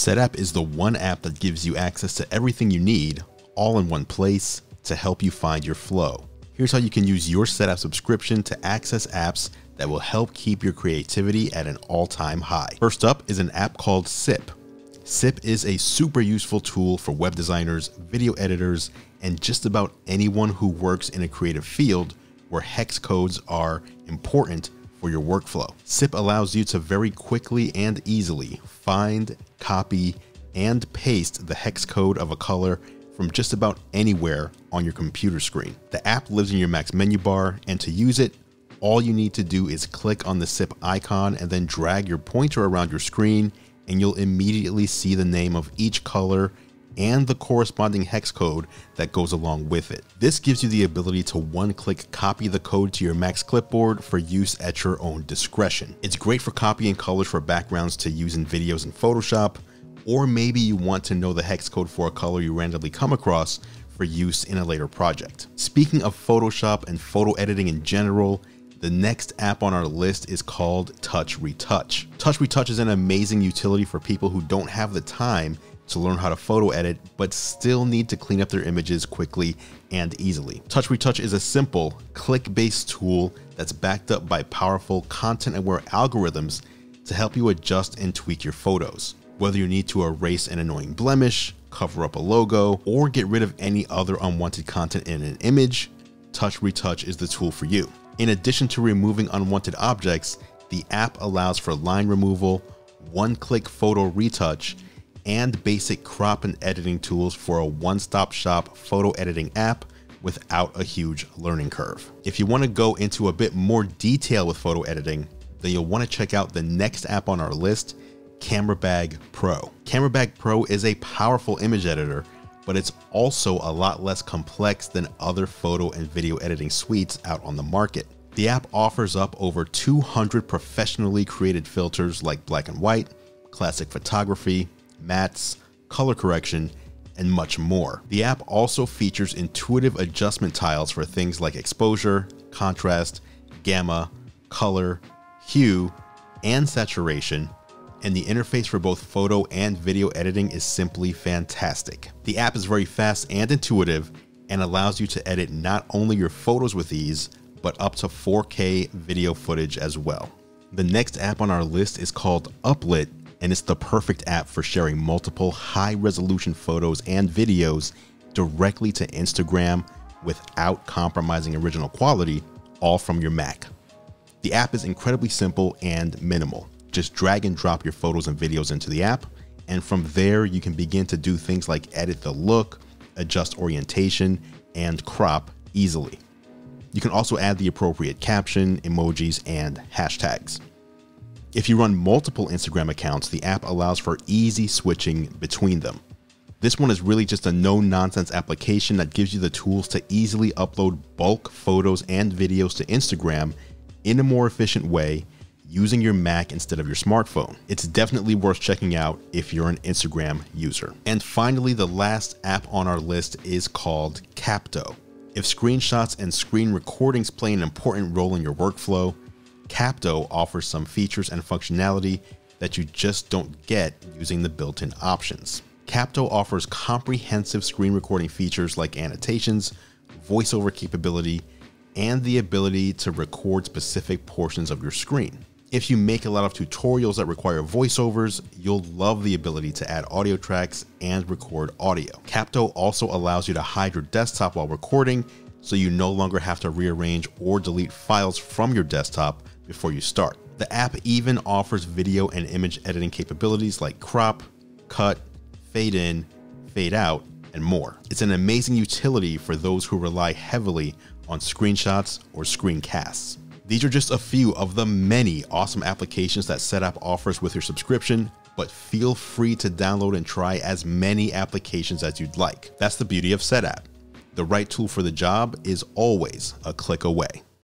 Setapp is the one app that gives you access to everything you need all in one place to help you find your flow. Here's how you can use your Setapp subscription to access apps that will help keep your creativity at an all-time high. First up is an app called Sip. Sip is a super useful tool for web designers, video editors, and just about anyone who works in a creative field where hex codes are important for your workflow. Sip allows you to very quickly and easily find, copy, and paste the hex code of a color from just about anywhere on your computer screen. The app lives in your Mac's menu bar, and to use it, all you need to do is click on the Sip icon and then drag your pointer around your screen, and you'll immediately see the name of each color and the corresponding hex code that goes along with it. This gives you the ability to one-click copy the code to your Mac's clipboard for use at your own discretion. It's great for copying colors for backgrounds to use in videos in Photoshop, or maybe you want to know the hex code for a color you randomly come across for use in a later project. Speaking of Photoshop and photo editing in general, the next app on our list is called TouchRetouch. TouchRetouch is an amazing utility for people who don't have the time to learn how to photo edit, but still need to clean up their images quickly and easily. TouchRetouch is a simple, click-based tool that's backed up by powerful content-aware algorithms to help you adjust and tweak your photos. Whether you need to erase an annoying blemish, cover up a logo, or get rid of any other unwanted content in an image, TouchRetouch is the tool for you. In addition to removing unwanted objects, the app allows for line removal, one-click photo retouch, and basic crop and editing tools for a one-stop shop photo editing app without a huge learning curve. If you want to go into a bit more detail with photo editing, then you'll want to check out the next app on our list, CameraBag Pro. CameraBag Pro is a powerful image editor, but it's also a lot less complex than other photo and video editing suites out on the market. The app offers up over 200 professionally created filters like black and white, classic photography, mattes, color correction, and much more. The app also features intuitive adjustment tiles for things like exposure, contrast, gamma, color, hue, and saturation, and the interface for both photo and video editing is simply fantastic. The app is very fast and intuitive and allows you to edit not only your photos with ease, but up to 4K video footage as well. The next app on our list is called UpLit, and it's the perfect app for sharing multiple high-resolution photos and videos directly to Instagram without compromising original quality, all from your Mac. The app is incredibly simple and minimal. Just drag and drop your photos and videos into the app, and from there you can begin to do things like edit the look, adjust orientation, and crop easily. You can also add the appropriate caption, emojis, and hashtags. If you run multiple Instagram accounts, the app allows for easy switching between them. This one is really just a no-nonsense application that gives you the tools to easily upload bulk photos and videos to Instagram in a more efficient way using your Mac instead of your smartphone. It's definitely worth checking out if you're an Instagram user. And finally, the last app on our list is called Capto. If screenshots and screen recordings play an important role in your workflow, Capto offers some features and functionality that you just don't get using the built-in options. Capto offers comprehensive screen recording features like annotations, VoiceOver capability, and the ability to record specific portions of your screen. If you make a lot of tutorials that require voiceovers, you'll love the ability to add audio tracks and record audio. Capto also allows you to hide your desktop while recording, so you no longer have to rearrange or delete files from your desktop before you start. The app even offers video and image editing capabilities like crop, cut, fade in, fade out, and more. It's an amazing utility for those who rely heavily on screenshots or screencasts. These are just a few of the many awesome applications that Setapp offers with your subscription, but feel free to download and try as many applications as you'd like. That's the beauty of Setapp. The right tool for the job is always a click away.